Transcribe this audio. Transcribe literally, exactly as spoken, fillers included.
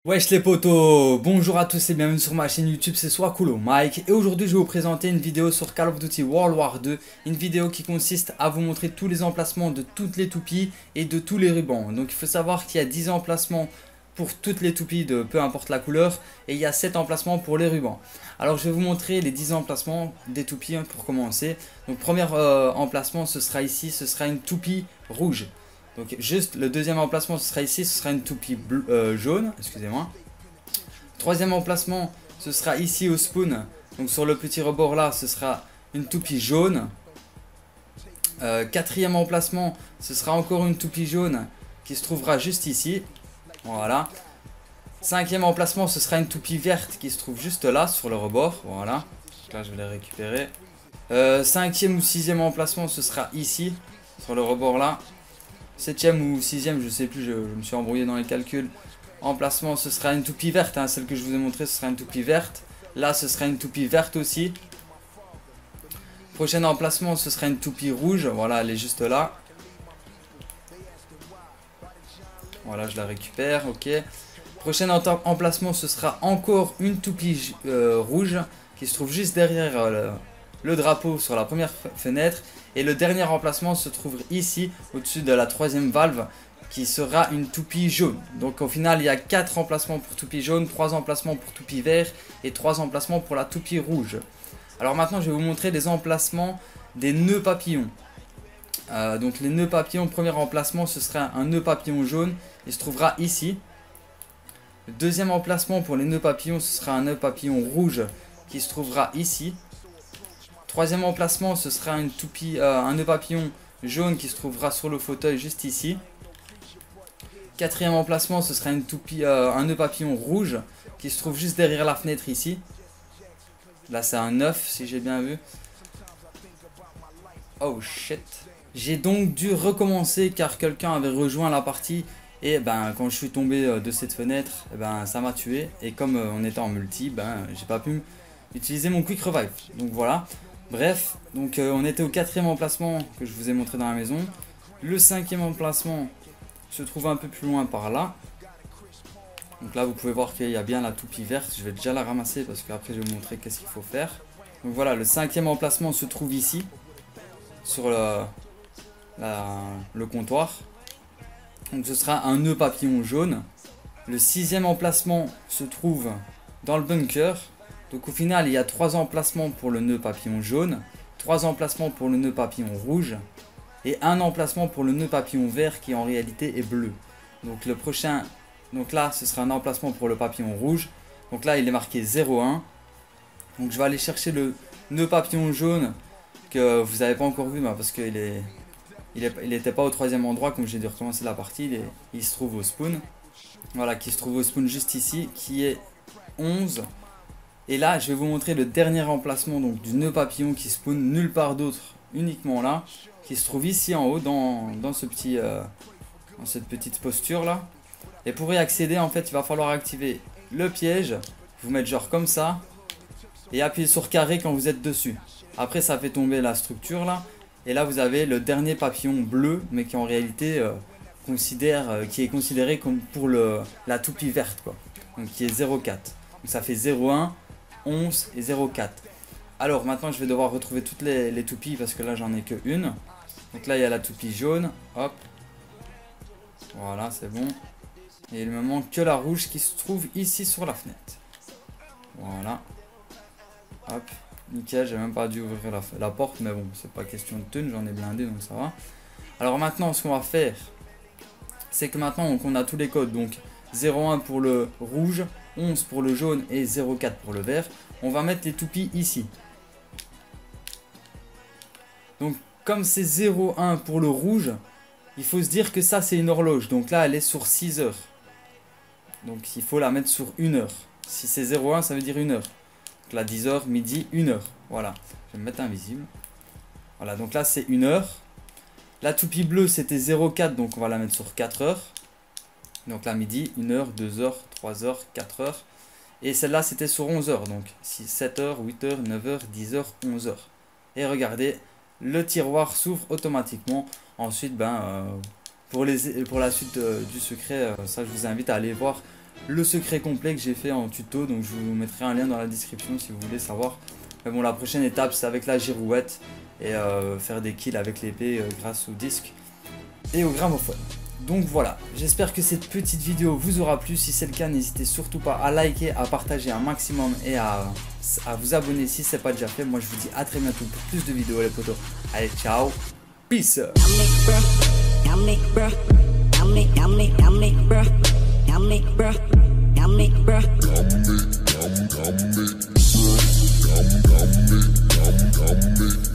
Wesh les potos, bonjour à tous et bienvenue sur ma chaîne YouTube, c'est Swakulo Mike et aujourd'hui je vais vous présenter une vidéo sur Call of Duty World War deux, une vidéo qui consiste à vous montrer tous les emplacements de toutes les toupies et de tous les rubans. Donc il faut savoir qu'il y a dix emplacements pour toutes les toupies de peu importe la couleur et il y a sept emplacements pour les rubans. Alors je vais vous montrer les dix emplacements des toupies pour commencer. Donc premier euh, emplacement ce sera ici, ce sera une toupie rouge. Donc juste le deuxième emplacement ce sera ici, ce sera une toupie bleu, euh, jaune, excusez-moi. Troisième emplacement ce sera ici au spawn, donc sur le petit rebord là ce sera une toupie jaune. Euh, quatrième emplacement ce sera encore une toupie jaune qui se trouvera juste ici, voilà. Cinquième emplacement ce sera une toupie verte qui se trouve juste là sur le rebord, voilà. Donc là je vais les récupérer. Euh, cinquième ou sixième emplacement ce sera ici, sur le rebord là. Septième ou sixième, je sais plus, je, je me suis embrouillé dans les calculs. Emplacement, ce sera une toupie verte, hein, celle que je vous ai montré, ce sera une toupie verte. Là, ce sera une toupie verte aussi. Prochain emplacement, ce sera une toupie rouge. Voilà, elle est juste là. Voilà, je la récupère, ok. Prochain emplacement, ce sera encore une toupie euh, rouge qui se trouve juste derrière euh, le, le drapeau sur la première fenêtre. Et le dernier emplacement se trouve ici, au-dessus de la troisième valve, qui sera une toupie jaune. Donc au final, il y a quatre emplacements pour toupie jaune, trois emplacements pour toupie vert et trois emplacements pour la toupie rouge. Alors maintenant, je vais vous montrer les emplacements des nœuds papillons. Euh, donc les nœuds papillons, premier emplacement, ce sera un nœud papillon jaune. Il se trouvera ici. Le deuxième emplacement pour les nœuds papillons, ce sera un nœud papillon rouge qui se trouvera ici. Troisième emplacement, ce sera une toupie, euh, un nœud papillon jaune qui se trouvera sur le fauteuil juste ici. Quatrième emplacement, ce sera une toupie, euh, un nœud papillon rouge qui se trouve juste derrière la fenêtre ici. Là, c'est un neuf si j'ai bien vu. Oh shit. J'ai donc dû recommencer car quelqu'un avait rejoint la partie. Et ben, quand je suis tombé de cette fenêtre, ben, ça m'a tué. Et comme euh, on était en multi, ben, j'ai pas pu utiliser mon quick revive. Donc voilà. Bref, donc euh, on était au quatrième emplacement que je vous ai montré dans la maison. Le cinquième emplacement se trouve un peu plus loin par là. Donc là vous pouvez voir qu'il y a bien la toupie verte. Je vais déjà la ramasser parce qu'après je vais vous montrer qu'est-ce qu'il faut faire. Donc voilà, le cinquième emplacement se trouve ici. Sur le, la, le comptoir. Donc ce sera un nœud papillon jaune. Le sixième emplacement se trouve dans le bunker. Donc au final il y a trois emplacements pour le nœud papillon jaune, trois emplacements pour le nœud papillon rouge et un emplacement pour le nœud papillon vert qui en réalité est bleu. Donc le prochain, donc là ce sera un emplacement pour le papillon rouge. Donc là il est marqué zéro un. Donc je vais aller chercher le nœud papillon jaune que vous n'avez pas encore vu bah, parce qu'il est, il est, il était pas au troisième endroit comme j'ai dû recommencer la partie. Il, est, il se trouve au spawn. Voilà, qui se trouve au spawn juste ici qui est onze. Et là, je vais vous montrer le dernier emplacement donc, du nœud papillon qui spawn nulle part d'autre, uniquement là, qui se trouve ici en haut dans, dans, ce petit, euh, dans cette petite posture là. Et pour y accéder, en fait, il va falloir activer le piège, vous mettre genre comme ça, et appuyer sur carré quand vous êtes dessus. Après, ça fait tomber la structure là, et là vous avez le dernier papillon bleu, mais qui en réalité euh, considère, euh, qui est considéré comme pour le, la toupie verte, quoi. Donc qui est zéro quatre. Donc ça fait zéro un. onze et zéro quatre. Alors maintenant je vais devoir retrouver toutes les, les toupies parce que là j'en ai que une. Donc là il y a la toupie jaune. Hop. Voilà, c'est bon. Et il me manque que la rouge qui se trouve ici sur la fenêtre. Voilà. Hop. Nickel, j'ai même pas dû ouvrir la, la porte. Mais bon, c'est pas question de thune, j'en ai blindé donc ça va. Alors maintenant ce qu'on va faire, c'est que maintenant on a tous les codes. Donc zéro un pour le rouge, onze pour le jaune et zéro quatre pour le vert. On va mettre les toupies ici. Donc comme c'est zéro un pour le rouge, il faut se dire que ça c'est une horloge. Donc là elle est sur six heures. Donc il faut la mettre sur une heure. Si c'est zéro un ça veut dire une heure. Donc là dix heures, midi, une heure. Voilà. Je vais me mettre invisible. Voilà, donc là c'est une heure. La toupie bleue c'était zéro quatre, donc on va la mettre sur quatre heures. Donc là midi, une heure, deux heures, trois heures, quatre heures. Et celle-là c'était sur onze heures. Donc sept heures, huit heures, neuf heures, dix heures, onze heures. Et regardez, le tiroir s'ouvre automatiquement. Ensuite, ben, euh, pour, les, pour la suite euh, du secret, euh, ça je vous invite à aller voir le secret complet que j'ai fait en tuto. Donc je vous mettrai un lien dans la description si vous voulez savoir. Mais bon, la prochaine étape c'est avec la girouette et euh, faire des kills avec l'épée euh, grâce au disque et au gramophone. Donc voilà, j'espère que cette petite vidéo vous aura plu. Si c'est le cas, n'hésitez surtout pas à liker, à partager un maximum et à, à vous abonner si ce n'est pas déjà fait. Moi je vous dis à très bientôt pour plus de vidéos les potos. Allez, ciao, peace. Come